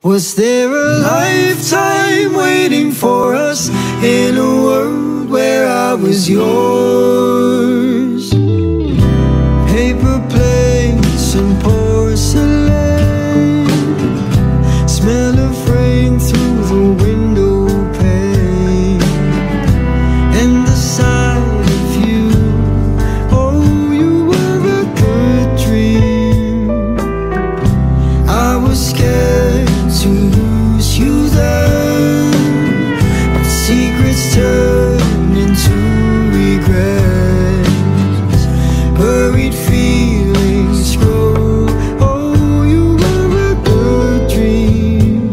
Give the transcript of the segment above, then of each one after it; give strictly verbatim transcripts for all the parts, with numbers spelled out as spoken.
Was there a lifetime waiting for us in a world where I was yours? Paper plates and porcelain, smell of rain through the window pane, and the sight of you. Oh, you were a good dream. I was scared to lose you then, but secrets turn into regrets. Buried feelings grow. Oh, you were a good dream.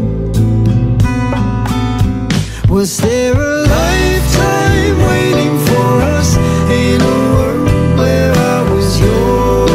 Was there a lifetime waiting for us in a world where I was yours?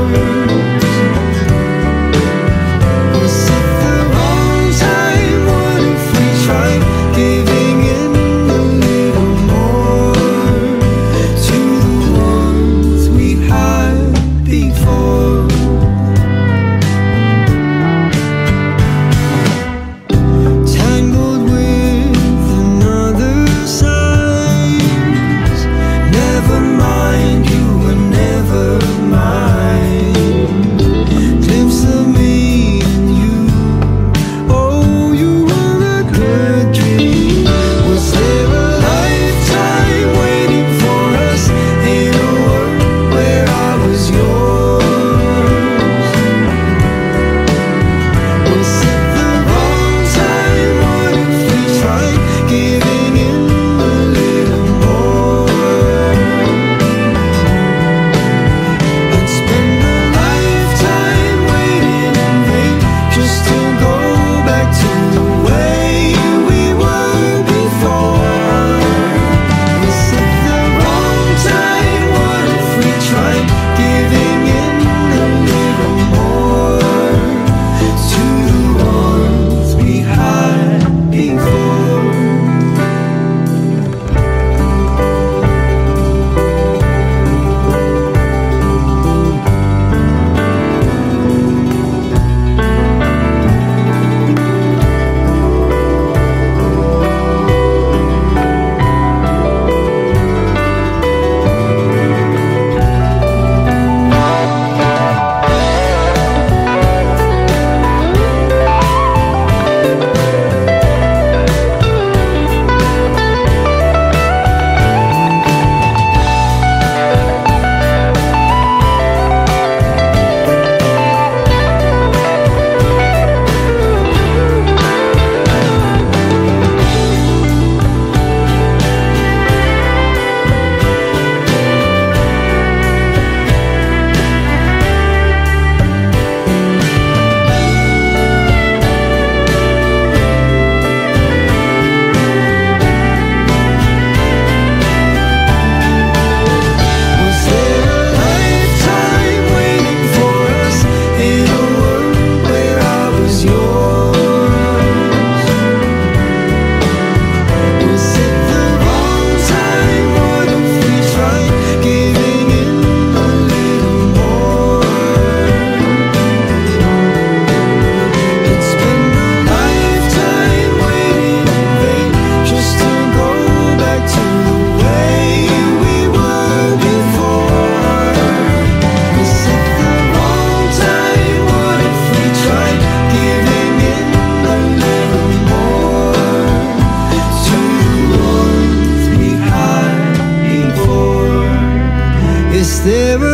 Is there a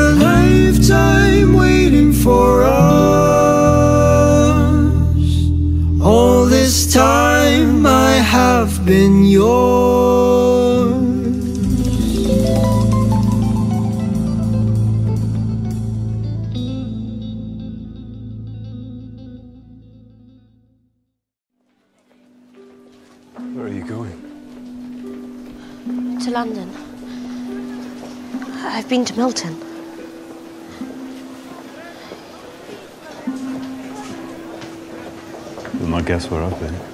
lifetime waiting for us? All this time I have been yours. Where are you going? To London. I've been to Milton. Well, I guess we're up there.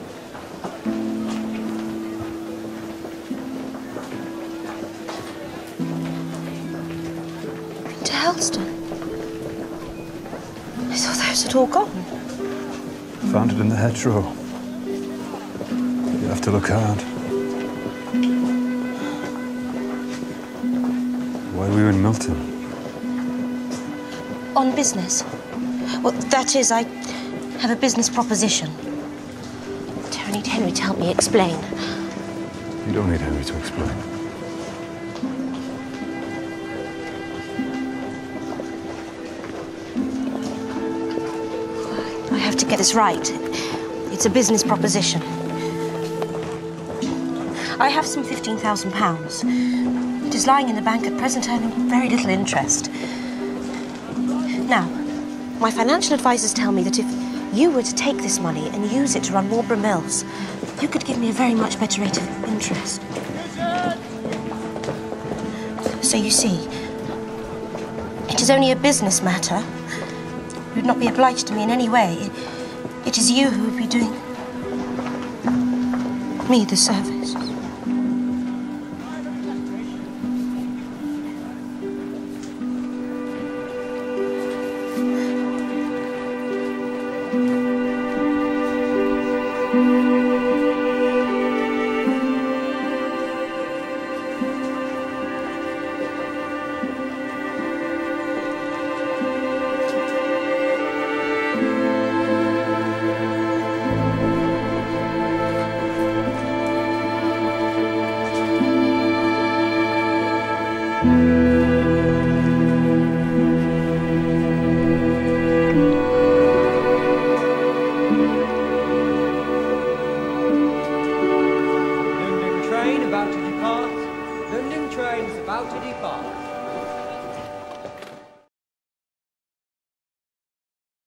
To Helston. I thought those had all gone. found it in the hedgerow. You have to look hard. Why were you in Milton? On business. Well, that is, I have a business proposition. I need Henry to help me explain. You don't need Henry to explain. I have to get this right. It's a business proposition. I have some fifteen thousand pounds. It is lying in the bank at present, earning very little interest. Now, my financial advisors tell me that if you were to take this money and use it to run Marlborough Mills, you could give me a very much better rate of interest. So you see, it is only a business matter. You would not be obliged to me in any way. It, it is you who would be doing me the service. Thank you.